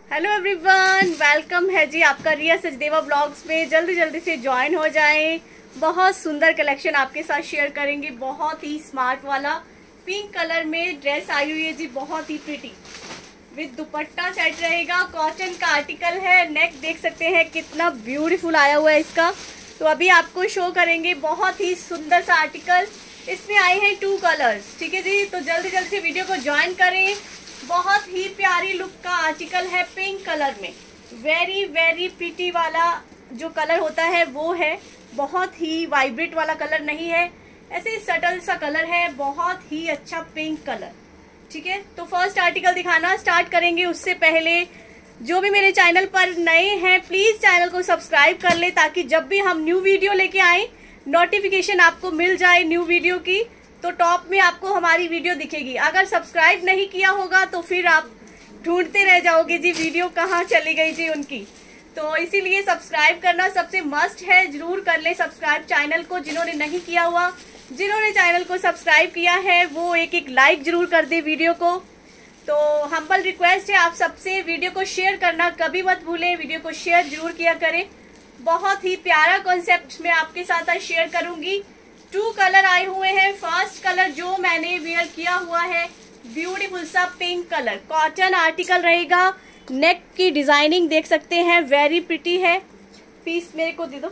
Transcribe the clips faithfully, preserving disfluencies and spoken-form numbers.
Hello everyone, welcome है जी आपका रिया Sachdeva blogs में। जल्दी जल्दी से ज्वाइन हो जाएं। बहुत सुंदर कलेक्शन आपके साथ शेयर करेंगे। बहुत ही स्मार्ट वाला पिंक कलर में ड्रेस आई हुई है जी, बहुत ही प्रिटी विद दुपट्टा सेट रहेगा। कॉटन का आर्टिकल है। नेक देख सकते हैं कितना ब्यूटीफुल आया हुआ है इसका। तो अभी आपको शो करेंगे बहुत ही सुंदर सा आर्टिकल। इसमें आए हैं टू कलर्स, ठीक है जी। तो जल्दी जल्दी से वीडियो को ज्वाइन करें। बहुत ही प्यारी लुक का आर्टिकल है पिंक कलर में। वेरी वेरी प्रिटी वाला जो कलर होता है वो है, बहुत ही वाइब्रेट वाला कलर नहीं है, ऐसे सटल सा कलर है। बहुत ही अच्छा पिंक कलर, ठीक है। तो फर्स्ट आर्टिकल दिखाना स्टार्ट करेंगे। उससे पहले जो भी मेरे चैनल पर नए हैं प्लीज चैनल को सब्सक्राइब कर ले, ताकि जब भी हम न्यू वीडियो लेके आए नोटिफिकेशन आपको मिल जाए न्यू वीडियो की। तो टॉप में आपको हमारी वीडियो दिखेगी। अगर सब्सक्राइब नहीं किया होगा तो फिर आप ढूंढते रह जाओगे जी वीडियो कहाँ चली गई जी उनकी। तो इसीलिए सब्सक्राइब करना सबसे मस्ट है। जरूर कर ले सब्सक्राइब चैनल को जिन्होंने नहीं किया हुआ। जिन्होंने चैनल को सब्सक्राइब किया है वो एक एक लाइक जरूर कर दे वीडियो को। तो हम्बल रिक्वेस्ट है आप सबसे, वीडियो को शेयर करना कभी मत भूलें। वीडियो को शेयर जरूर किया करें। बहुत ही प्यारा कॉन्सेप्ट मैं आपके साथ आज शेयर करूंगी। टू कलर आए हुए हैं। फर्स्ट कलर जो मैंने वेयर किया हुआ है ब्यूटीफुल सा पिंक कलर, कॉटन आर्टिकल रहेगा। नेक की डिजाइनिंग देख सकते हैं, वेरी प्रिटी है। पीस मेरे को दे दो।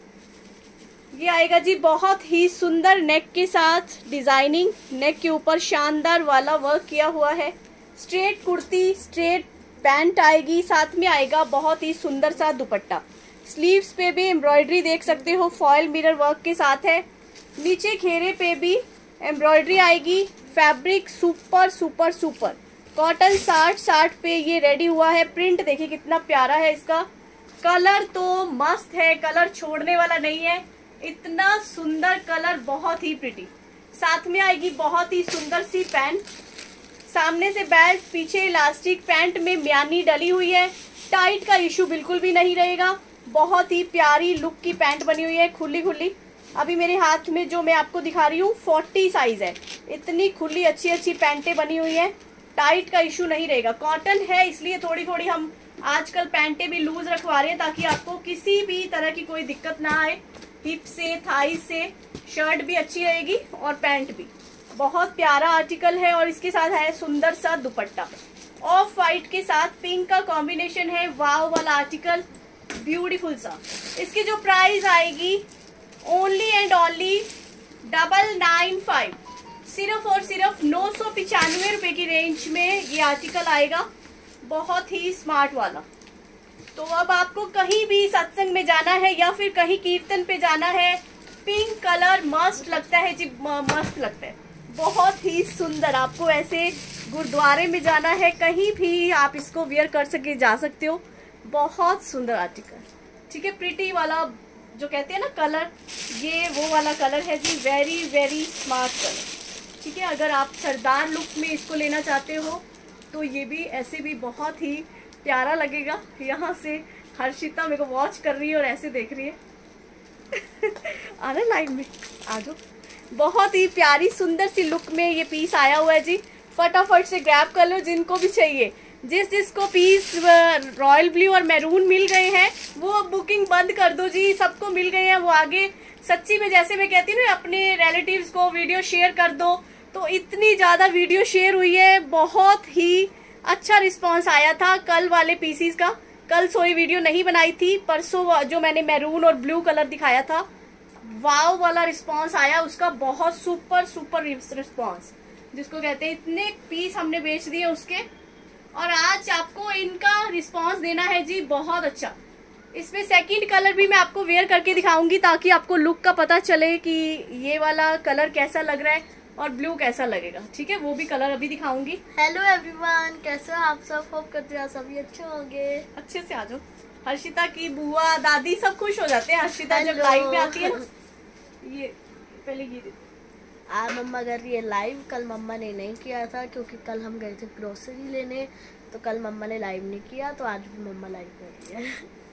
ये आएगा जी बहुत ही सुंदर नेक के साथ डिजाइनिंग। नेक के ऊपर शानदार वाला वर्क किया हुआ है। स्ट्रेट कुर्ती, स्ट्रेट पैंट आएगी, साथ में आएगा बहुत ही सुंदर सा दुपट्टा। स्लीव्स पे भी एम्ब्रॉयडरी देख सकते हो, फॉयल मिरर वर्क के साथ है। नीचे घेरे पे भी एम्ब्रॉयडरी आएगी। Fabric super super super cotton साठ साठ पे ये रेडी हुआ है। प्रिंट देखिए कितना प्यारा है इसका। कलर तो मस्त है, कलर छोड़ने वाला नहीं है। इतना सुंदर कलर, बहुत ही प्रिटी। साथ में आएगी बहुत ही सुंदर सी पैंट। सामने से बेल्ट, पीछे इलास्टिक। पैंट में म्यानी डली हुई है। टाइट का इशू बिल्कुल भी नहीं रहेगा। बहुत ही प्यारी लुक की पैंट बनी हुई है, खुली खुली। अभी मेरे हाथ में जो मैं आपको दिखा रही हूँ फोर्टी साइज है। इतनी खुली अच्छी अच्छी पैंटें बनी हुई है। टाइट का इशू नहीं रहेगा। कॉटन है इसलिए थोड़ी थोड़ी हम आजकल पैंटें भी लूज रखवा रहे हैं, ताकि आपको किसी भी तरह की कोई दिक्कत ना आए। हिप से, थाई से शर्ट भी अच्छी रहेगी और पैंट भी। बहुत प्यारा आर्टिकल है और इसके साथ है सुंदर सा दुपट्टा। ऑफ वाइट के साथ पिंक का कॉम्बिनेशन है। वाव वाला आर्टिकल, ब्यूटीफुल सा। इसकी जो प्राइस आएगी only and only double nine five, सिर्फ और सिर्फ नौ सौ पिचानवे रुपए की रेंज में ये आर्टिकल आएगा। बहुत ही स्मार्ट वाला। तो अब आपको कहीं भी सत्संग में जाना है या फिर कहीं कीर्तन पे जाना है, पिंक कलर मस्त लगता है जी, मस्त लगता है। बहुत ही सुंदर। आपको ऐसे गुरुद्वारे में जाना है, कहीं भी आप इसको वेयर कर सके जा सकते हो। बहुत सुंदर आर्टिकल, ठीक है। प्रिटी वाला जो कहते हैं ना कलर, ये वो वाला कलर है जी। वेरी वेरी स्मार्ट कलर, ठीक है। अगर आप सरदार लुक में इसको लेना चाहते हो तो ये भी ऐसे भी बहुत ही प्यारा लगेगा। यहाँ से हर्षिता मेरे को वॉच कर रही है और ऐसे देख रही है। आना लाइन में आ जाओ। बहुत ही प्यारी सुंदर सी लुक में ये पीस आया हुआ है जी। फटाफट से ग्रैब कर लो जिनको भी चाहिए। जिस जिसको पीस रॉयल ब्लू और मैरून मिल गए हैं वो बुकिंग बंद कर दो जी। सबको मिल गए हैं वो आगे सच्ची में, जैसे मैं कहती हूँ ना, अपने रिलेटिव्स को वीडियो शेयर कर दो। तो इतनी ज्यादा वीडियो शेयर हुई है, बहुत ही अच्छा रिस्पांस आया था कल वाले पीसीस का। कल सोई वीडियो नहीं बनाई थी, परसों जो मैंने मैरून और ब्लू कलर दिखाया था, वाव वाला रिस्पांस आया उसका। बहुत सुपर सुपर रिस्पांस जिसको कहते हैं। इतने पीस हमने बेच दिए उसके, और आज आपको इनका रिस्पांस देना है जी बहुत अच्छा। इसमें सेकंड कलर भी मैं आपको वेयर करके दिखाऊंगी, ताकि आपको लुक का पता चले कि ये वाला कलर कैसा लग रहा है और ब्लू कैसा लगेगा, ठीक है। वो भी कलर अभी दिखाऊंगी। हेलो एवरीवन, कैसे हो आप सब? होप करते हैं सभी अच्छे होंगे। अच्छे से आ जाओ। हर्षिता की बुआ दादी सब खुश हो जाते हैं हर्षिता जब लाइव में आती है ना। ये पहले ये आज मम्मा कर रही है लाइव। कल मम्मा ने नहीं किया था क्योंकि कल हम गए थे ग्रोसरी लेने, तो कल मम्मा ने लाइव नहीं किया। तो आज भी मम्मा लाइव कर रही है।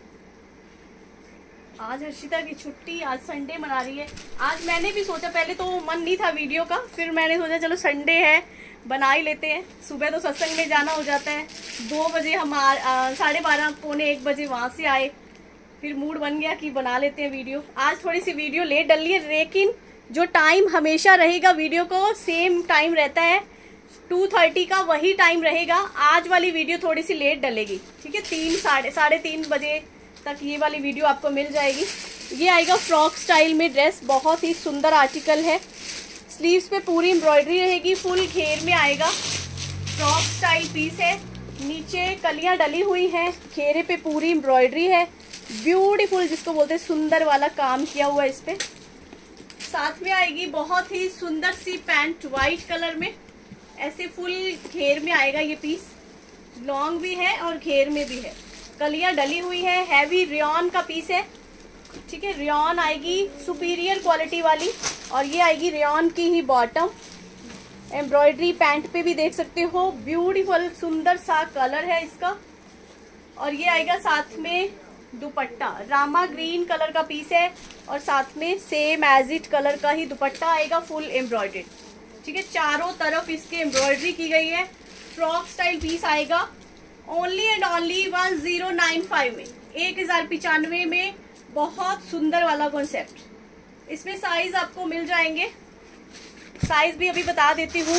आज हर्षिता की छुट्टी, आज संडे मना रही है। आज मैंने भी सोचा, पहले तो मन नहीं था वीडियो का, फिर मैंने सोचा चलो संडे है बना ही लेते हैं। सुबह तो सत्संग में जाना हो जाता है, दो बजे हम साढ़े बारह पौने एक बजे वहाँ से आए, फिर मूड बन गया कि बना लेते हैं वीडियो। आज थोड़ी सी वीडियो लेट डली है, लेकिन जो टाइम हमेशा रहेगा वीडियो को सेम टाइम रहता है, टू थर्टी का वही टाइम रहेगा। आज वाली वीडियो थोड़ी सी लेट डलेगी, ठीक है। तीन साढ़े साढ़े तीन बजे तक ये वाली वीडियो आपको मिल जाएगी। ये आएगा फ्रॉक स्टाइल में ड्रेस, बहुत ही सुंदर आर्टिकल है। स्लीव्स पे पूरी एम्ब्रॉयडरी रहेगी, फुल घेर में आएगा। फ्रॉक स्टाइल पीस है, नीचे कलियां डली हुई हैं, घेरे पे पूरी एम्ब्रॉयडरी है, ब्यूटीफुल जिसको बोलते हैं सुंदर वाला काम किया हुआ है इस पे। साथ में आएगी बहुत ही सुंदर सी पैंट वाइट कलर में, ऐसे फुल घेर में आएगा ये पीस। लॉन्ग भी है और घेर में भी है, कलियां डली हुई है, हैवी रेयॉन का पीस है, ठीक है। रेयॉन आएगी सुपीरियर क्वालिटी वाली, और ये आएगी रेयॉन की ही बॉटम। एम्ब्रॉयडरी पैंट पे भी देख सकते हो, ब्यूटीफुल सुंदर सा कलर है इसका। और ये आएगा साथ में दुपट्टा, रामा ग्रीन कलर का पीस है, और साथ में सेम एज इट कलर का ही दुपट्टा आएगा, फुल एम्ब्रॉयडर्ड, ठीक है। चारों तरफ इसके एम्ब्रॉयडरी की गई है। फ्रॉक स्टाइल पीस आएगा only and only one zero nine five में, एक हजार पिचानवे में। बहुत सुंदर वाला कॉन्सेप्ट। इसमें साइज आपको मिल जाएंगे, साइज भी अभी बता देती हूँ,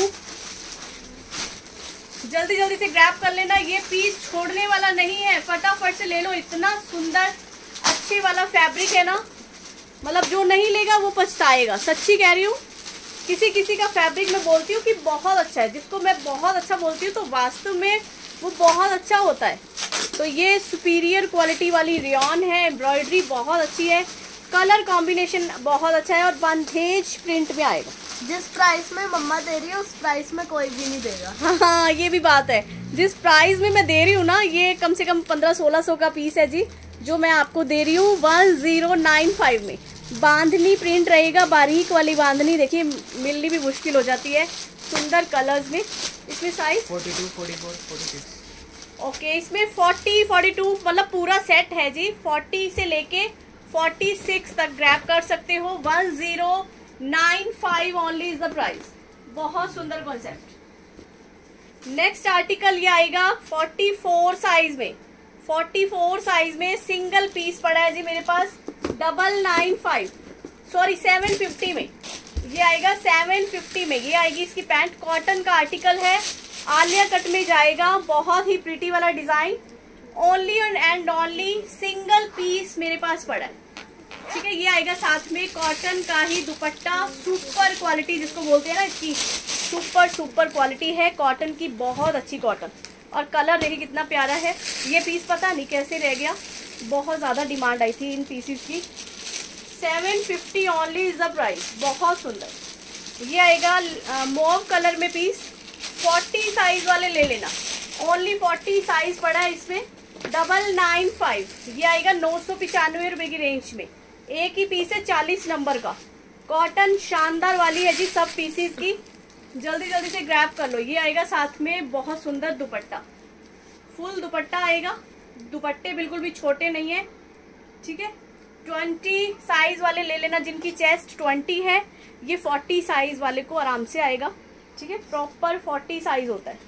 जल्दी जल्दी से ग्रैब कर लेना। ये पीस छोड़ने वाला नहीं है, फटाफट से ले लो। इतना सुंदर अच्छे वाला फैब्रिक है ना, मतलब जो नहीं लेगा वो पछताएगा, सच्ची कह रही हूँ। किसी किसी का फैब्रिक मैं बोलती हूँ कि बहुत अच्छा है, जिसको मैं बहुत अच्छा बोलती हूँ तो वास्तव में वो बहुत अच्छा होता है। तो ये सुपीरियर क्वालिटी वाली रेयॉन है, एम्ब्रॉयडरी बहुत अच्छी है, कलर कॉम्बिनेशन बहुत अच्छा है, और बंधेज प्रिंट में आएगा। जिस प्राइस में मम्मा दे रही है उस प्राइस में कोई भी नहीं देगा। हाँ हाँ, ये भी बात है। जिस प्राइस में मैं दे रही हूँ ना, ये कम से कम पंद्रह सोलह सौ का पीस है जी, जो मैं आपको दे रही हूँ वन जीरो नाइन फाइव में। बांधनी प्रिंट रहेगा, बारीक वाली बांधनी, देखिए मिलनी भी मुश्किल हो जाती है, सुंदर कलर्स में। इसमें size forty two, forty four, forty six. Okay, इसमें फोर्टी, फोर्टी टू मतलब पूरा सेट है जी। फोर्टी से लेके फोर्टी सिक्स तक ग्रैब कर सकते हो। One zero nine five only is the price. बहुत सुंदर कॉन्सेप्ट। नेक्स्ट आर्टिकल ये आएगा फोर्टी फोर साइज में। फोर्टी फोर साइज में सिंगल पीस पड़ा है जी मेरे पास, double nine five sorry seven fifty में। ये आएगा सेवन फिफ्टी में। ये आएगी इसकी पैंट, कॉटन का आर्टिकल है, आलिया कट में जाएगा, बहुत ही प्रिटी वाला design. Only and only single piece मेरे पास पड़ा है, ठीक है। ये आएगा साथ में कॉटन का ही दुपट्टा, सुपर क्वालिटी जिसको बोलते हैं ना, इसकी सुपर सुपर क्वालिटी है कॉटन की, बहुत अच्छी कॉटन। और कलर देखिए कितना प्यारा है। ये पीस पता नहीं कैसे रह गया, बहुत ज़्यादा डिमांड आई थी इन पीसीस की। Seven fifty only is the price, बहुत सुंदर। ये आएगा मॉव कलर में पीस, फोर्टी साइज वाले ले लेना, ओनली फोर्टी साइज पड़ा है इसमें, डबल नाइन फाइव। ये आएगा नौ सौ पिचानवे रुपये की रेंज में। एक ही पीस है चालीस नंबर का, कॉटन शानदार वाली है जी सब पीसीस की, जल्दी जल्दी से ग्रैब कर लो। ये आएगा साथ में बहुत सुंदर दुपट्टा, फुल दुपट्टा आएगा, दुपट्टे बिल्कुल भी छोटे नहीं है, ठीक है। ट्वेंटी साइज वाले ले लेना, जिनकी चेस्ट ट्वेंटी है, ये फोर्टी साइज वाले को आराम से आएगा, ठीक है। प्रॉपर फोर्टी साइज होता है।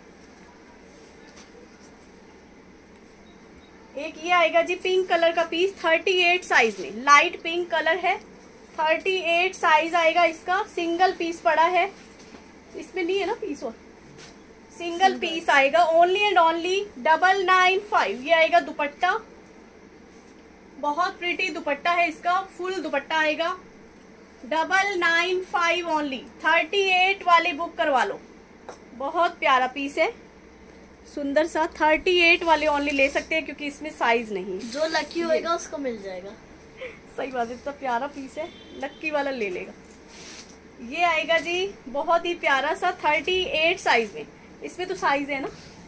एक ये आएगा जी पिंक कलर का पीस, थर्टी एट साइज में, लाइट पिंक कलर है, थर्टी एट साइज आएगा इसका। सिंगल पीस पड़ा है, इसमें नहीं है ना पीस, और सिंगल पीस आएगा, only and only double nine five. ये आएगा दुपट्टा, बहुत प्रिटी दुपट्टा है इसका, फुल दुपट्टा आएगा, double nine five only. Thirty eight वाले बुक करवा लो, बहुत प्यारा पीस है, सुंदर सा। थर्टी एट वाले ओनली ले सकते हैं क्योंकि इसमें साइज नहीं, जो लकी होएगा उसको मिल जाएगा। सही बात है, इतना प्यारा पीस है, लक्की वाला ले लेगा। ये आएगा जी बहुत ही प्यारा सा थर्टी एट साइज में। इसमें तो साइज है ना,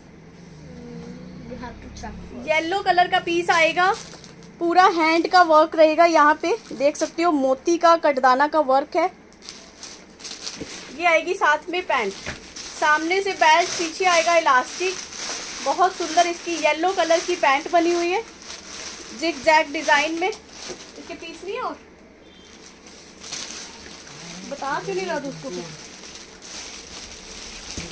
येलो कलर का पीस आएगा, पूरा हैंड का वर्क रहेगा, यहाँ पे देख सकते हो मोती का कटदाना का वर्क है। ये आएगी साथ में पैंट, सामने से बेल्ट, पीछे आएगा इलास्टिक, बहुत सुंदर इसकी येलो कलर की पैंट बनी हुई है जिग जैग डिजाइन में। इसके पीस नहीं है और बता क्यों नहीं रहा था उसको,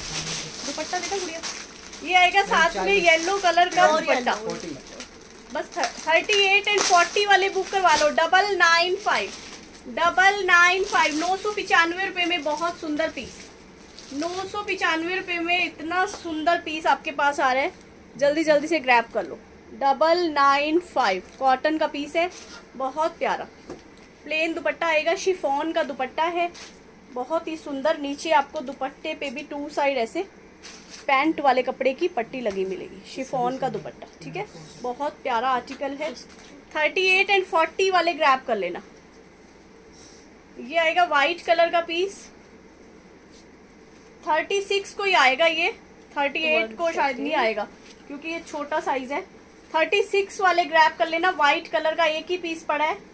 दुपट्टा देखा गुड़िया, ये आएगा साथ में येलो कलर का दुपट्टा। बस थर्टी एट एंड फोर्टी वाले बुक करवा लो, double nine five double nine five नौ सौ पिचानवे रुपये में बहुत सुंदर पीस, नौ सौ पिचानवे रुपये में इतना सुंदर पीस आपके पास आ रहा है, जल्दी जल्दी से ग्रैब कर लो। डबल नाइन फाइव कॉटन का पीस है, बहुत प्यारा प्लेन दुपट्टा आएगा, शिफॉन का दुपट्टा है, बहुत ही सुंदर। नीचे आपको दुपट्टे पे भी टू साइड ऐसे पैंट वाले कपड़े की पट्टी लगी मिलेगी, शिफॉन का दुपट्टा, ठीक है, बहुत प्यारा आर्टिकल है। थर्टी एट एंड फोर्टी वाले ग्रैब कर लेना। ये आएगा वाइट कलर का पीस, थर्टी सिक्स को ही आएगा ये, थर्टी एट को शायद नहीं आएगा क्योंकि ये छोटा साइज है। थर्टी सिक्स वाले ग्रैब कर लेना, वाइट कलर का एक ही पीस पड़ा है,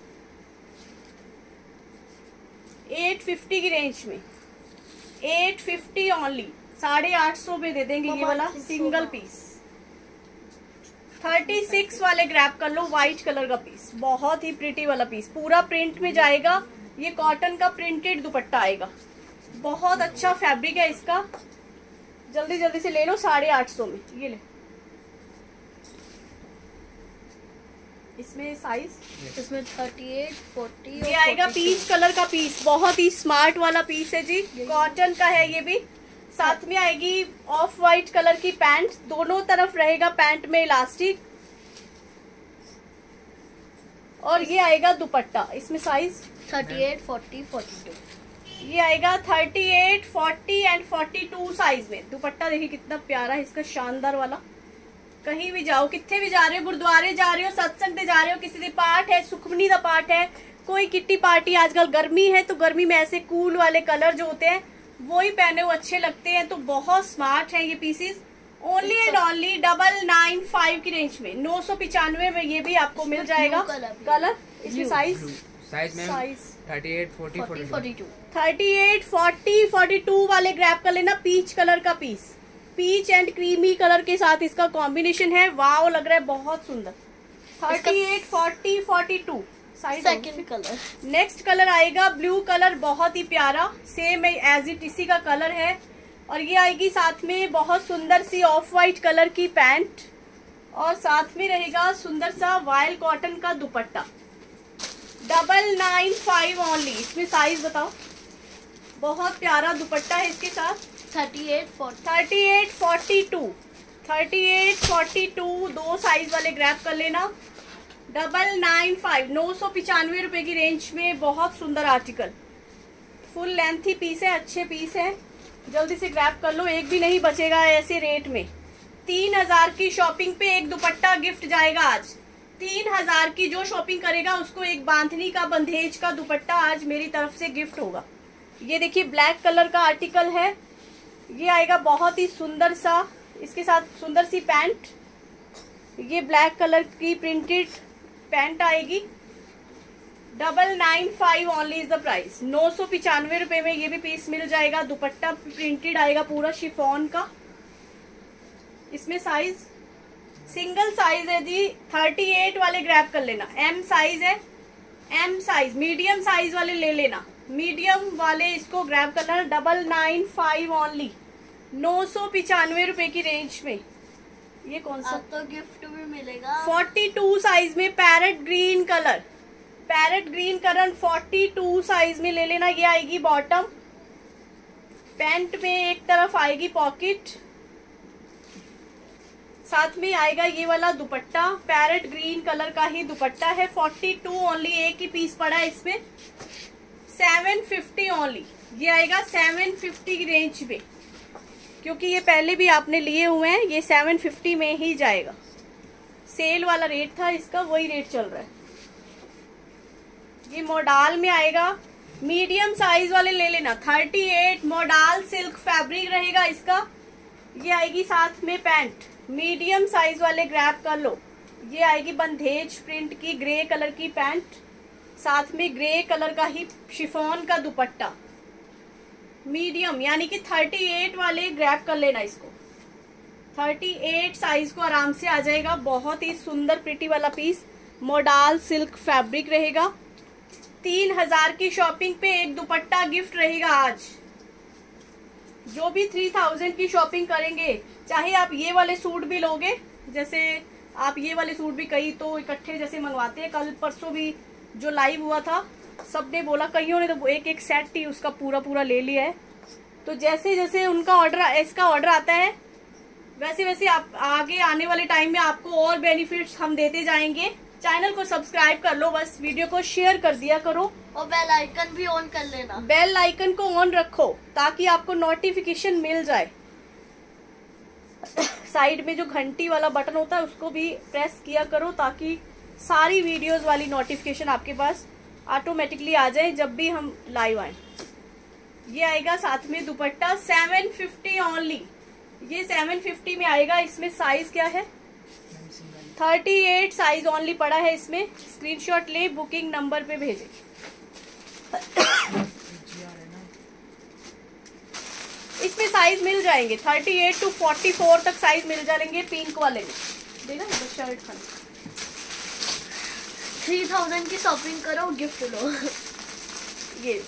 एट फिफ्टी की रेंज में, एट फिफ्टी ओनली, साढ़े आठ सौ में दे देंगे ये वाला सिंगल पीस। थर्टी सिक्स वाले ग्रैब कर लो, व्हाइट कलर का पीस, बहुत ही प्रिटी वाला पीस, पूरा प्रिंट में जाएगा, ये कॉटन का प्रिंटेड दुपट्टा आएगा, बहुत अच्छा फैब्रिक है इसका, जल्दी जल्दी से ले लो, साढ़े आठ सौ में ये ले। इसमें साइज इसमें थर्टी एट फोर्टी ये आएगा पीच कलर का पीस, बहुत ही स्मार्ट वाला पीस है जी, कॉटन का है ये भी। साथ में आएगी ऑफ वाइट कलर की पैंट, दोनों तरफ रहेगा पैंट में इलास्टिक, और ये आएगा दुपट्टा। इसमें size thirty eight forty forty two ये आएगा thirty eight forty and forty two size में। दुपट्टा देखिए कितना प्यारा है इसका, शानदार वाला। कहीं भी जाओ, कितने भी जा रहे हो, गुरुद्वारे जा रहे हो, सत्संग दे जा रहे हो, किसी दे पाठ है, सुखमनी का पाठ है, कोई किट्टी पार्टी, आजकल गर्मी है तो गर्मी में ऐसे कूल वाले कलर जो होते हैं वो ही पहने हुए अच्छे लगते हैं, तो बहुत स्मार्ट है ये pieces. Only and only double nine five की रेंज में, नौ सौ पिचानवे में ये भी आपको मिल जाएगा। कलर इसमें साइज साइज में size thirty eight forty forty two thirty eight forty forty two वाले ग्रैब कर लेना। पीच कलर का piece, peach and creamy colour के साथ इसका कॉम्बिनेशन है, वाव लग रहा है, बहुत सुंदर। Thirty eight forty forty two size. Second colour, next colour आएगा ब्लू कलर, बहुत ही प्यारा, सेम एज इट इसी का कलर है, और ये आएगी साथ में बहुत सुंदर सी ऑफ वाइट कलर की पैंट, और साथ में रहेगा सुंदर सा वायल कॉटन का dupatta. Double nine five only. इसमें साइज बताओ, बहुत प्यारा दुपट्टा है इसके साथ। Thirty eight forty thirty eight forty two thirty eight forty two दो साइज वाले ग्रैब कर लेना। डबल नाइन फाइव नौ सौ पिचानवे रुपए की रेंज में बहुत सुंदर आर्टिकल, फुल लेंथी पीस है, अच्छे पीस है, जल्दी से ग्रैब कर लो, एक भी नहीं बचेगा ऐसे रेट में। तीन हजार की शॉपिंग पे एक दुपट्टा गिफ्ट जाएगा आज। तीन हजार की जो शॉपिंग करेगा उसको एक बांधनी का बंधेज का दुपट्टा आज मेरी तरफ से गिफ्ट होगा। ये देखिए ब्लैक कलर का आर्टिकल है, ये आएगा बहुत ही सुंदर सा, इसके साथ सुंदर सी पैंट, ये ब्लैक कलर की प्रिंटेड पैंट आएगी। Double nine five only is the price. नौ सौ पिचानवे रुपए में ये भी पीस मिल जाएगा। दुपट्टा प्रिंटेड आएगा पूरा शिफॉन का। इसमें साइज सिंगल साइज है जी, थर्टी एट वाले ग्रैब कर लेना। एम साइज है, एम साइज, मीडियम साइज वाले ले लेना, मीडियम वाले इसको ग्रैब कर लेना। डबल नाइन फाइव ओनली, नौ सौ पिचानवे रुपए की रेंज में। ये कौन सा तो गिफ्ट भी मिलेगा। फोर्टी टू साइज में parrot green colour, parrot green colour forty two size में ले लेना। ये आएगी बॉटम, पैंट में एक तरफ आएगी पॉकेट, साथ में आएगा ये वाला दुपट्टा, पैरेट ग्रीन कलर का ही दुपट्टा है। फोर्टी टू ओनली, एक ही पीस पड़ा है इसमें। सेवन फिफ्टी ओनली, ये आएगा सेवन फिफ्टी की रेंज में, क्योंकि ये पहले भी आपने लिए हुए हैं, ये सेवन फिफ्टी में ही जाएगा। सेल वाला रेट था इसका, वही रेट चल रहा है। ये मोडाल में आएगा, मीडियम साइज वाले ले लेना। Thirty eight modal silk fabric रहेगा इसका। ये आएगी साथ में पैंट, मीडियम साइज वाले ग्रैब कर लो। ये आएगी बंधेज प्रिंट की ग्रे कलर की पैंट, साथ में ग्रे कलर का ही शिफॉन का दुपट्टा, मीडियम यानी कि थर्टी एट वाले ग्रैब कर लेना इसको। थर्टी एट साइज को आराम से आ जाएगा। बहुत ही सुंदर प्रिटी वाला पीस, मोडाल सिल्क फैब्रिक रहेगा। तीन हजार की शॉपिंग पे एक दुपट्टा गिफ्ट रहेगा आज। जो भी थ्री थाउजेंड की शॉपिंग करेंगे, चाहे आप ये वाले सूट भी लोगे, जैसे आप ये वाले सूट भी कई तो इकट्ठे जैसे मंगवाते हैं, कल परसों भी जो लाइव हुआ था सबने बोला, कईयों ने तो एक एक सेट ही उसका पूरा पूरा ले लिया है। तो जैसे जैसे उनका ऑर्डर इसका ऑर्डर आता है वैसे वैसे आप आगे आने वाले टाइम में आपको और बेनिफिट्स हम देते जाएंगे। चैनल को सब्सक्राइब कर लो, बस वीडियो को शेयर कर दिया करो और बेल आइकन भी ऑन कर लेना। बेल आइकन को ऑन रखो ताकि आपको नोटिफिकेशन मिल जाए। साइड में जो घंटी वाला बटन होता है उसको भी प्रेस किया करो ताकि सारी वीडियोस वाली नोटिफिकेशन आपके पास ऑटोमेटिकली आ जाए जब भी हम लाइव आए। ये आएगा साथ में दुपट्टा सेवन फिफ्टी ओनली, ये सेवन फिफ्टी में आएगा। इसमें साइज क्या है, थर्टी एट साइज ओनली पड़ा है इसमें। स्क्रीनशॉट ले, बुकिंग नंबर पे भेजे। इसमें साइज मिल जाएंगे thirty eight two forty four तक साइज मिल जाएंगे पिंक वाले में। देखा शर्ट खाना थ्री थाउजेंड की शॉपिंग करो, गिफ्ट लो। ये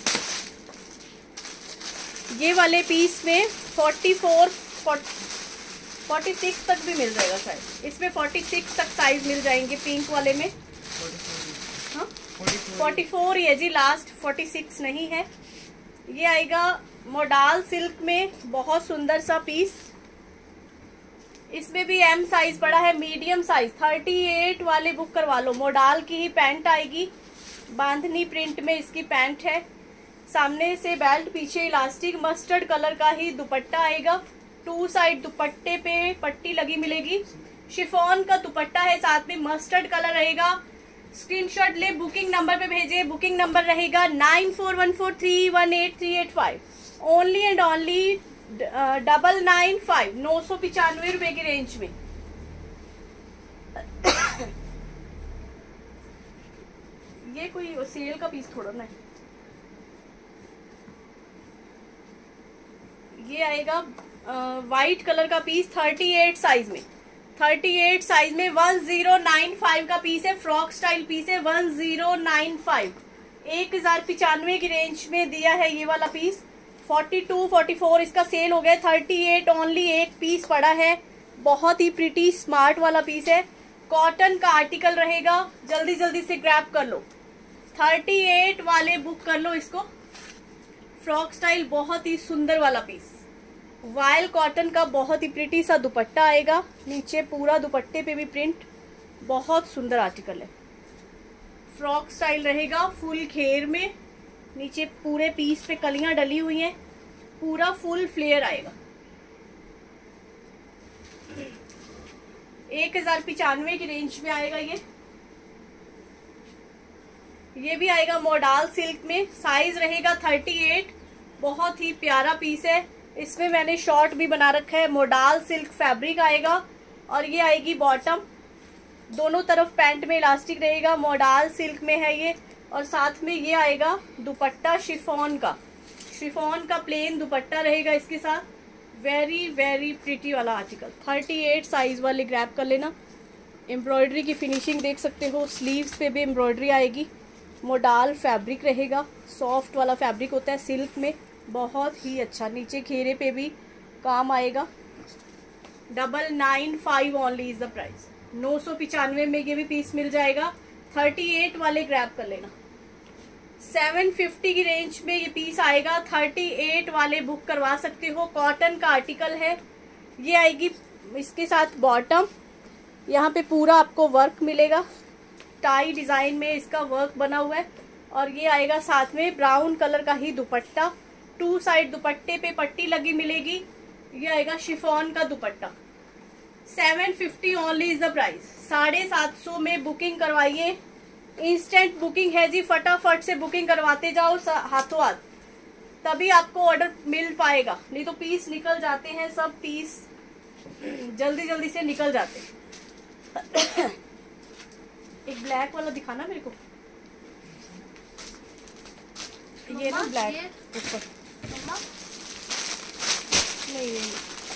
ये वाले पीस में फोर्टी फोर फोर्टी सिक्स तक भी मिल जाएगा शायद। इसमें फोर्टी सिक्स तक साइज मिल जाएंगे पिंक वाले में। हाँ फोर्टी फोर ही है जी लास्ट, फोर्टी सिक्स नहीं है। ये आएगा मोडाल सिल्क में, बहुत सुंदर सा पीस। इसमें भी एम साइज पड़ा है, मीडियम साइज थर्टी एट वाले बुक करवा लो। मोडाल की ही पैंट आएगी, बांधनी प्रिंट में इसकी पैंट है। सामने से बेल्ट, पीछे इलास्टिक, मस्टर्ड कलर का ही दुपट्टा आएगा। टू साइड दुपट्टे पे पट्टी लगी मिलेगी। शिफॉन का दुपट्टा है, साथ में मस्टर्ड कलर रहेगा। स्क्रीनशॉट ले, बुकिंग नंबर पे भेजे। बुकिंग नंबर रहेगा nine four one four three one eight three eight five. Only and only double nine five, नौ सौ पिचानवे रुपए की रेंज में। ये कोई सेल का पीस थोड़ा ना है। ये आएगा वाइट कलर का पीस थर्टी एट साइज में। थर्टी एट साइज में वन जीरो नाइन फाइव का पीस है, फ्रॉक स्टाइल पीस है। वन जीरो नाइन फाइव, एक हजार पिचानवे की रेंज में दिया है ये वाला piece. Forty two forty four इसका सेल हो गया। थर्टी एट ओनली एक पीस पड़ा है, बहुत ही प्रिटी स्मार्ट वाला पीस है। कॉटन का आर्टिकल रहेगा, जल्दी जल्दी से ग्रैब कर लो। थर्टी एट वाले बुक कर लो इसको। फ्रॉक स्टाइल बहुत ही सुंदर वाला पीस, वायल कॉटन का, बहुत ही प्रिटी सा दुपट्टा आएगा। नीचे पूरा दुपट्टे पे भी प्रिंट, बहुत सुंदर आर्टिकल है। फ्रॉक स्टाइल रहेगा, फुल घेर में, नीचे पूरे पीस पे कलियां डली हुई हैं, पूरा फुल फ्लेयर आएगा। एक हजार पिचानवे की रेंज में आएगा ये। ये भी आएगा मोडाल सिल्क में, साइज रहेगा थर्टी एट। बहुत ही प्यारा पीस है, इसमें मैंने शॉर्ट भी बना रखा है। मोडाल सिल्क फैब्रिक आएगा और ये आएगी बॉटम। दोनों तरफ पैंट में इलास्टिक रहेगा, मोडाल सिल्क में है ये। और साथ में ये आएगा दुपट्टा शिफॉन का, शिफॉन का प्लेन दुपट्टा रहेगा इसके साथ। वेरी वेरी प्रिटी वाला आर्टिकल। थर्टी एट साइज वाले ग्रैब कर लेना। एम्ब्रॉयडरी की फिनिशिंग देख सकते हो, स्लीव्स पे भी एम्ब्रॉयडरी आएगी। मोडाल फैब्रिक रहेगा, सॉफ्ट वाला फैब्रिक होता है सिल्क में, बहुत ही अच्छा। नीचे घेरे पे भी काम आएगा। Double nine five only is the price. नौ सौ पिचानवे में ये भी पीस मिल जाएगा। थर्टी एट वाले ग्रैब कर लेना। सेवन फिफ्टी की रेंज में ये पीस आएगा। थर्टी एट वाले बुक करवा सकते हो। कॉटन का आर्टिकल है। ये आएगी इसके साथ बॉटम, यहाँ पे पूरा आपको वर्क मिलेगा, टाई डिजाइन में इसका वर्क बना हुआ है। और ये आएगा साथ में ब्राउन कलर का ही दुपट्टा, टू साइड दुपट्टे पे पट्टी लगी मिलेगी। ये आएगा शिफॉन का dupatta. Seven fifty only is the price. साढ़े सात सौ में बुकिंग करवाइए। इंस्टेंट बुकिंग है जी, फटाफट से बुकिंग करवाते जाओ हाथों हाथ, तभी आपको ऑर्डर मिल पाएगा। नहीं तो पीस निकल जाते हैं, सब पीस जल्दी जल्दी से निकल जाते हैं। एक ब्लैक वाला दिखाना मेरे को, ये ना ब्लैक ऊपर नहीं, नहीं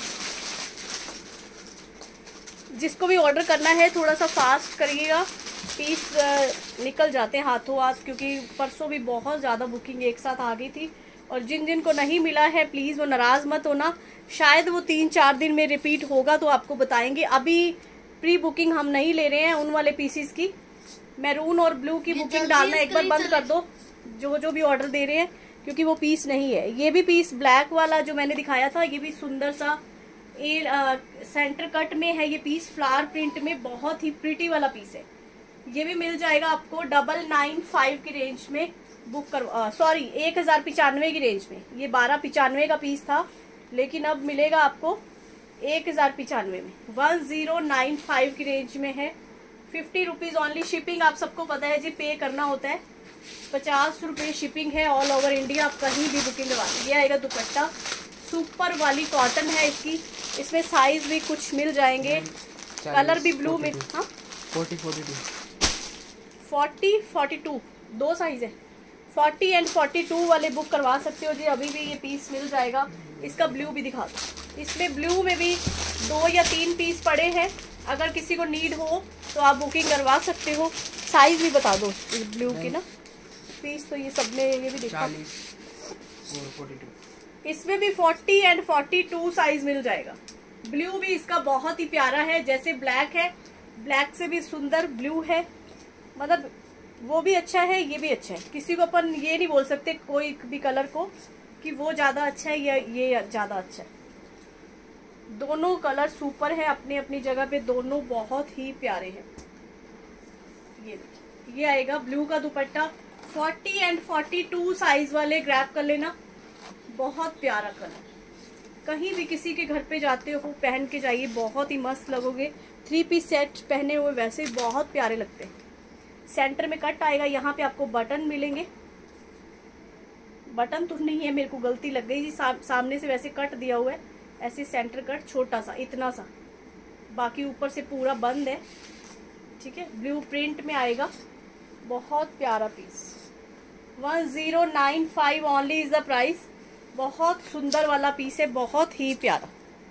जिसको भी ऑर्डर करना है थोड़ा सा फास्ट करिएगा, पीस निकल जाते हैं हाथों हाथ, क्योंकि परसों भी बहुत ज़्यादा बुकिंग एक साथ आ गई थी। और जिन जिन को नहीं मिला है प्लीज़ वो नाराज़ मत होना, शायद वो तीन चार दिन में रिपीट होगा तो आपको बताएंगे। अभी प्री बुकिंग हम नहीं ले रहे हैं उन वाले पीसीस की। मैरून और ब्लू की बुकिंग डालना एक बार बंद कर दो जो जो भी ऑर्डर दे रहे हैं, क्योंकि वो पीस नहीं है। ये भी पीस ब्लैक वाला जो मैंने दिखाया था, ये भी सुंदर सा ए, आ, सेंटर कट में है ये पीस, फ्लावर प्रिंट में, बहुत ही प्रिटी वाला पीस है। ये भी मिल जाएगा आपको डबल नाइन फाइव की रेंज में बुक कर, सॉरी एक हजार पिचानवे की रेंज में। ये बारह पिचानवे का पीस था, लेकिन अब मिलेगा आपको एक हजार पिचानवे में, वन जीरो नाइन फाइव की रेंज में है। Fifty rupees only. शिपिंग आप सबको पता है जी, पे करना होता है, पचास रुपये शिपिंग है ऑल ओवर इंडिया, आप कहीं भी बुकिंग करवा। ये आएगा दुपट्टा, सुपर वाली कॉटन है इसकी, इसमें साइज भी कुछ मिल जाएंगे, कलर भी ब्लू में। हाँ forty forty two forty forty two दो साइज है, फोर्टी एंड फोर्टी टू वाले बुक करवा सकते हो जी, अभी भी ये पीस मिल जाएगा। इसका ब्लू भी दिखा दो, इसमें ब्लू में भी दो या तीन पीस पड़े हैं, अगर किसी को नीड हो तो आप बुकिंग करवा सकते हो। साइज भी बता दो इस ब्लू की ना, पीस तो ये सब में ये भी दिखा, इसमें भी forty and forty two size मिल जाएगा। ब्लू भी इसका बहुत ही प्यारा है, जैसे ब्लैक है, ब्लैक से भी सुंदर ब्लू है, मतलब वो भी अच्छा है ये भी अच्छा है। किसी को अपन ये नहीं बोल सकते कोई भी कलर को कि वो ज्यादा अच्छा है या ये ज्यादा अच्छा है। दोनों कलर सुपर है अपनी अपनी जगह पे, दोनों बहुत ही प्यारे हैं। ये देखिए, ये आएगा ब्लू का dupatta, forty and forty two size वाले ग्रैब कर लेना, बहुत प्यारा कलर। कहीं भी किसी के घर पे जाते हो पहन के जाइए, बहुत ही मस्त लगोगे। थ्री पीस सेट पहने हुए वैसे बहुत प्यारे लगते हैं। सेंटर में कट आएगा, यहाँ पे आपको बटन मिलेंगे, बटन तो नहीं है, मेरे को गलती लग गई जी, सा, सामने से वैसे कट दिया हुआ है, ऐसे सेंटर कट छोटा सा इतना सा, बाकी ऊपर से पूरा बंद है, ठीक है। ब्लू प्रिंट में आएगा, बहुत प्यारा piece, one zero nine five only is the price. बहुत सुंदर वाला पीस है, बहुत ही प्यारा।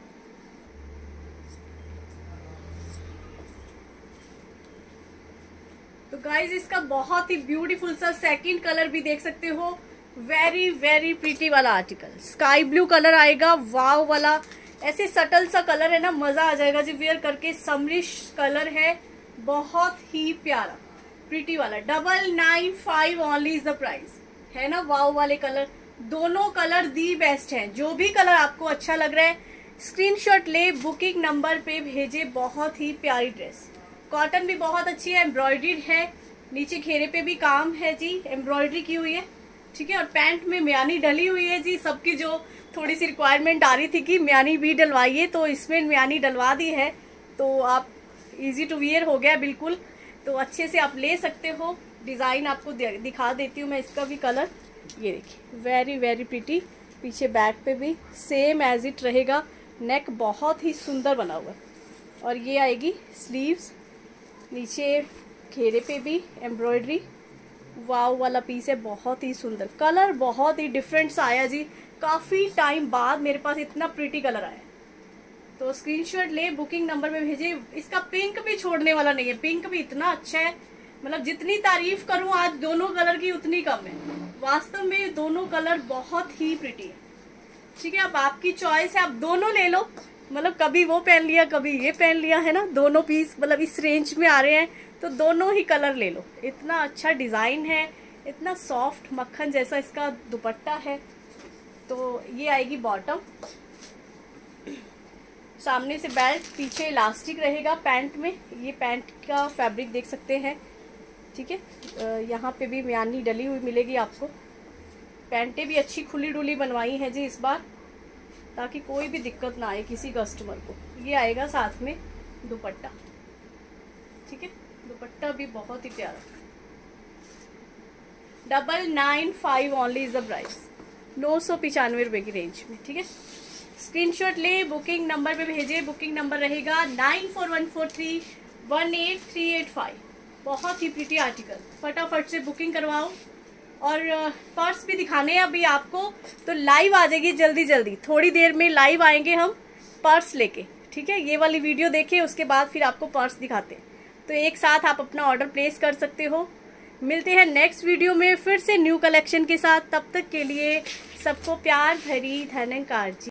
तो गाइज इसका बहुत ही ब्यूटीफुल सा सेकंड कलर भी देख सकते हो, वेरी वेरी प्रीटी वाला आर्टिकल, स्काई ब्लू कलर आएगा, वाव वाला, ऐसे सटल सा कलर है ना, मजा आ जाएगा जी वेयर करके। समरिश कलर है, बहुत ही प्यारा प्रीटी वाला, double nine five only is the price, है ना। वाव वाले कलर, दोनों कलर दी बेस्ट हैं। जो भी कलर आपको अच्छा लग रहा है स्क्रीनशॉट ले, बुकिंग नंबर पे भेजे। बहुत ही प्यारी ड्रेस, कॉटन भी बहुत अच्छी है, एम्ब्रॉयडरी है, नीचे घेरे पे भी काम है जी, एम्ब्रॉयडरी की हुई है, ठीक है। और पैंट में म्यानी डली हुई है जी, सबकी जो थोड़ी सी रिक्वायरमेंट आ रही थी कि म्यानी भी डलवाइए, तो इसमें म्यानी डलवा दी है, तो आप इजी टू वियर हो गया बिल्कुल, तो अच्छे से आप ले सकते हो। डिजाइन आपको दिखा देती हूँ मैं, इसका भी कलर ये देखिए, वेरी वेरी प्रीटी। पीछे बैक पे भी सेम एज इट रहेगा, नेक बहुत ही सुंदर बना हुआ है, और ये आएगी स्लीव्स, नीचे घेरे पे भी एम्ब्रॉयडरी, वाव वाला पीस है, बहुत ही सुंदर कलर, बहुत ही डिफरेंट सा आया जी, काफी टाइम बाद मेरे पास इतना प्रीटी कलर आया। तो स्क्रीनशॉट ले, बुकिंग नंबर में भेजे। इसका पिंक भी छोड़ने वाला नहीं है, पिंक भी इतना अच्छा है, मतलब जितनी तारीफ करूं आज दोनों कलर की उतनी कम है। वास्तव में दोनों कलर बहुत ही प्रीटी है, ठीक है। अब आपकी चॉइस है, आप दोनों ले लो, मतलब कभी वो पहन लिया कभी ये पहन लिया, है ना। दोनों पीस मतलब इस रेंज में आ रहे हैं तो दोनों ही कलर ले लो। इतना अच्छा डिजाइन है, इतना सॉफ्ट मक्खन जैसा इसका दुपट्टा है। तो ये आएगी बॉटम, सामने से बेल्ट, पीछे इलास्टिक रहेगा पैंट में। ये पैंट का फैब्रिक देख सकते हैं, ठीक है। यहाँ पे भी म्यानी डली हुई मिलेगी आपको। पैंटें भी अच्छी खुली डुली बनवाई हैं जी इस बार, ताकि कोई भी दिक्कत ना आए किसी कस्टमर को। ये आएगा साथ में दुपट्टा, ठीक है। दुपट्टा भी बहुत ही प्यारा, double nine five only is the price, नौ सौ पिचानवे रुपए की रेंज में, ठीक है। स्क्रीनशॉट ले, बुकिंग नंबर पे भेजे। बुकिंग नंबर रहेगा nine four one four three one eight three eight five. बहुत ही प्रीटी आर्टिकल, फटाफट से बुकिंग करवाओ। और पर्स भी दिखाने हैं अभी आपको, तो लाइव आ जाएगी जल्दी जल्दी, थोड़ी देर में लाइव आएंगे हम पर्स लेके, ठीक है। ये वाली वीडियो देखें, उसके बाद फिर आपको पर्स दिखाते हैं, तो एक साथ आप अपना ऑर्डर प्लेस कर सकते हो। मिलते हैं नेक्स्ट वीडियो में फिर से न्यू कलेक्शन के साथ। तब तक के लिए सबको प्यार भरी धन्यकार जी।